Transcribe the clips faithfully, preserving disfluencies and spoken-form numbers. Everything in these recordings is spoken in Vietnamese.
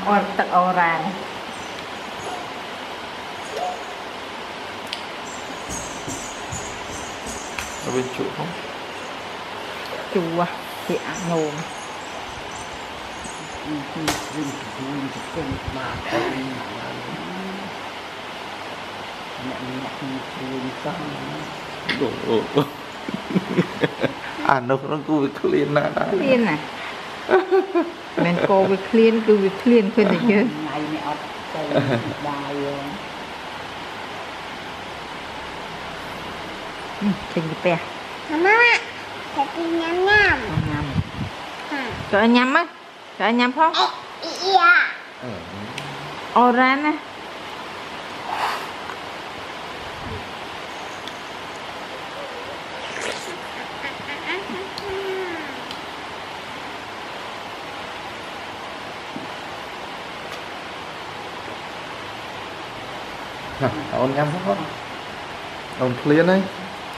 Or tắc oran. Ở bên chủ không? Chủ à, thì ăn nồm. À nó nó cứ việc clean nè. Clean à? Mình cô việc clean cứ việc clean khuyên được chứ. Ngày này ọt cây đài rồi. Trình bè. Mama, phải đi nhắm nhắm. Nhắm. Cho anh nhắm á? Cho anh nhắm không? Dạ. Oran á. Nè, ôn nhắm không? Ôn clean ấy.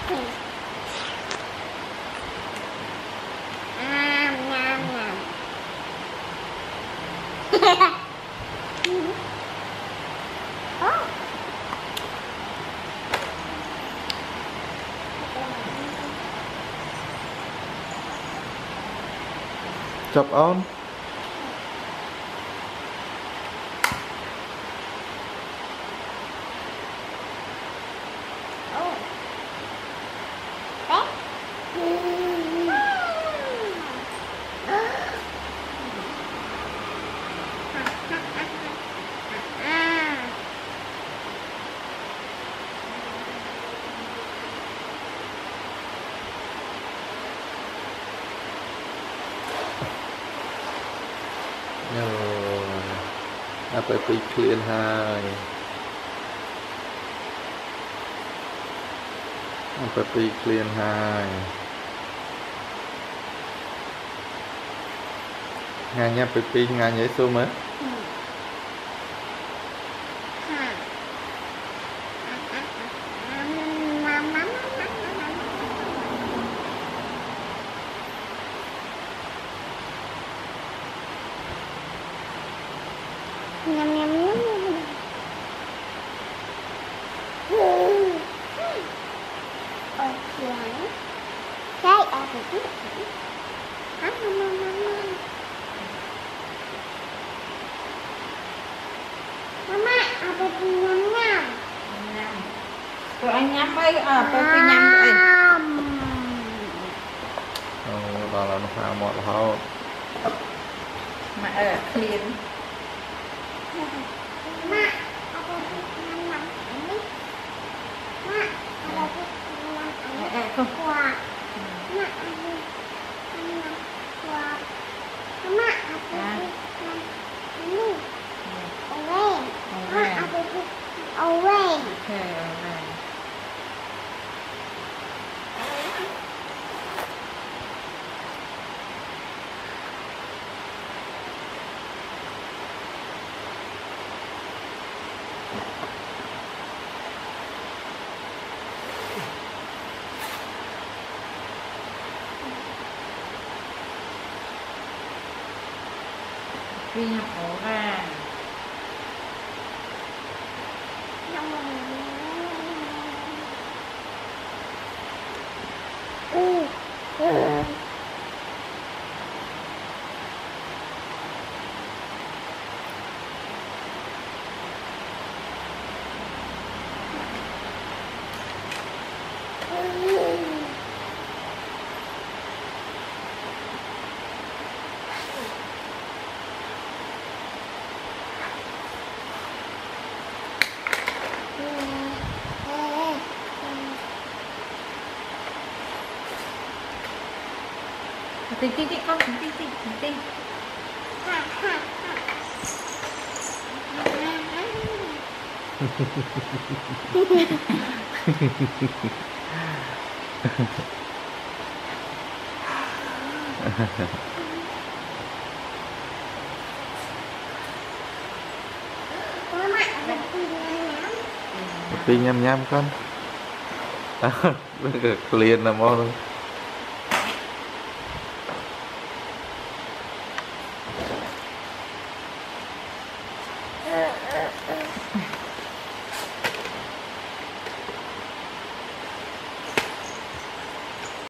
Chọc ôn. Rồi, à phải bị clean hai, à phải bị clean hai, ngay nha phải bị ngay nhảy xuống mới. Nhắm nhắm nhắm. Ôi trời. Chay à phải biết. Hả mama mama. Mama, à phải đi nhắm nhắm. Nhắm. Cho anh nhắm ấy, à phải đi nhắm ấy. Ồ, đó là nó pha một hậu. Mà ở clean. Mama, à phải đi nhắm nhắm. Mama, à phải đi nhắm nhắm. Ê, không. Wow. Mama, à phải đi nhắm nhắm. Wow. Mama, à phải đi nhắm nhắm. Away. Mama, à phải đi away. Okay, alright. Vì nhập ổ ra. Ừ. Ừ. Tinh tinh tinh con tinh tinh tinh tinh tinh. Pi nhăm nhăm con. Clean là món.